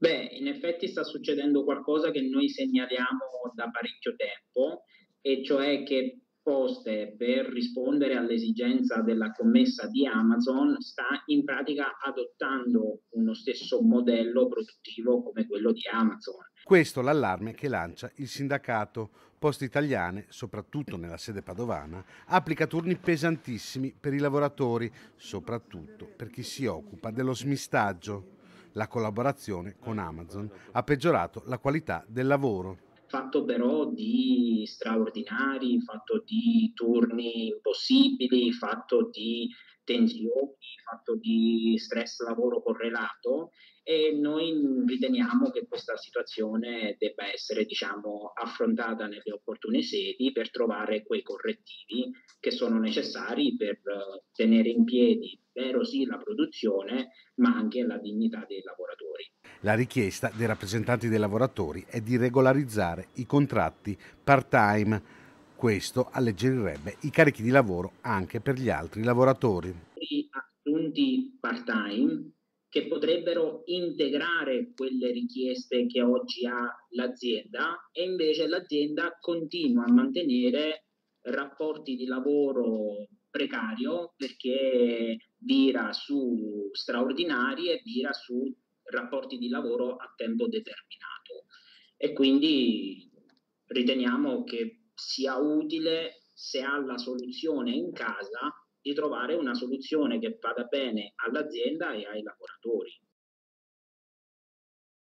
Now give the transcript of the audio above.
Beh, in effetti sta succedendo qualcosa che noi segnaliamo da parecchio tempo, e cioè che Poste, per rispondere all'esigenza della commessa di Amazon, sta in pratica adottando uno stesso modello produttivo come quello di Amazon. Questo l'allarme che lancia il sindacato. Poste Italiane, soprattutto nella sede padovana, applica turni pesantissimi per i lavoratori, soprattutto per chi si occupa dello smistaggio. La collaborazione con Amazon ha peggiorato la qualità del lavoro. Fatto però di straordinari, fatto di turni impossibili, fatto di tensioni, fatto di stress lavoro correlato, e noi riteniamo che questa situazione debba essere, diciamo, affrontata nelle opportune sedi per trovare quei correttivi che sono necessari per tenere in piedi, vero sì, la produzione, ma anche la dignità dei lavoratori. La richiesta dei rappresentanti dei lavoratori è di regolarizzare i contratti part-time. Questo alleggerirebbe i carichi di lavoro anche per gli altri lavoratori. Assunti part-time che potrebbero integrare quelle richieste che oggi ha l'azienda, e invece l'azienda continua a mantenere rapporti di lavoro precario perché vira su straordinari e vira su rapporti di lavoro a tempo determinato. E quindi riteniamo che sia utile, se ha la soluzione in casa, di trovare una soluzione che vada bene all'azienda e ai lavoratori.